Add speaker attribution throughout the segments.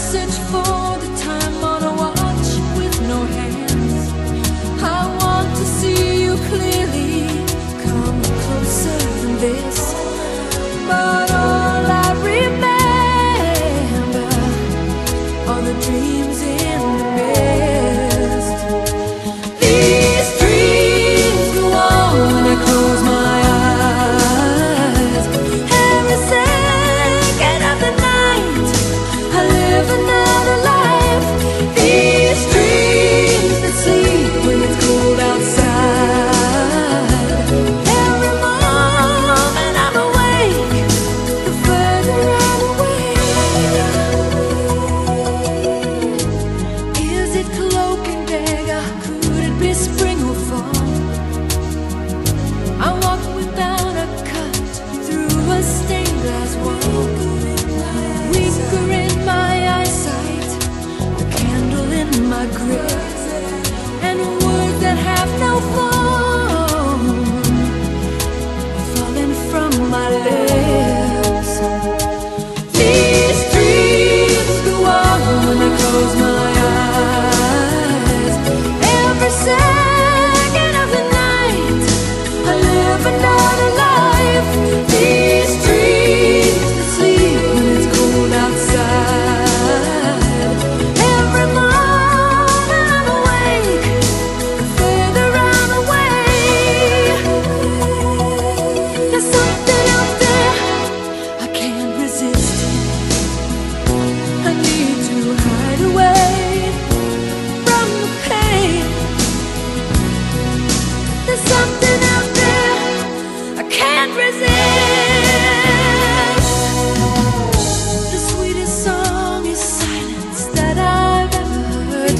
Speaker 1: search for the time on a watch with no hands. I want to see you clearly, come closer than this. But all I remember are the dreams in the mist. These dreams go on when I close my eyes. Every second of the night I live another life. These dreams that sleep when it's cold outside. Every moment I'm awake, the further I'm away. Is it cloak and dagger? Could it be spring or fall? I walk without a cut through a stained glass wall. Weaker in my eyesight, a candle in my grip, and words that have no form are falling from my lips. These dreams go on when I close my eyes. Every second of the night I live another life. These dreams that sleep when it's cold outside. Every moment I'm awake, the further I'm away. There's something out there I can't resist. I need to hide away from the pain. There's something out there I can't resist. The sweetest song is silence that I've ever heard.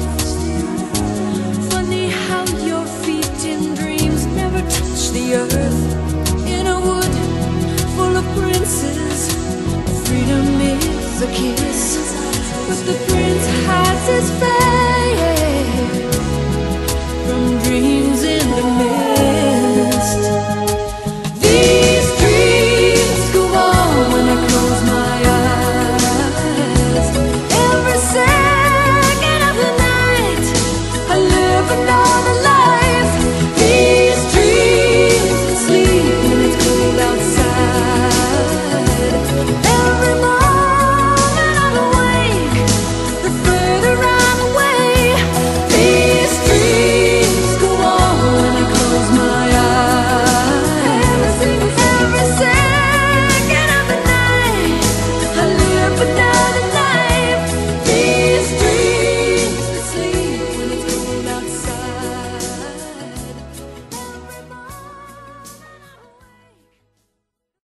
Speaker 1: Funny how your feet in dreams never touch the earth. In a wood full of princes, freedom is a kiss, but the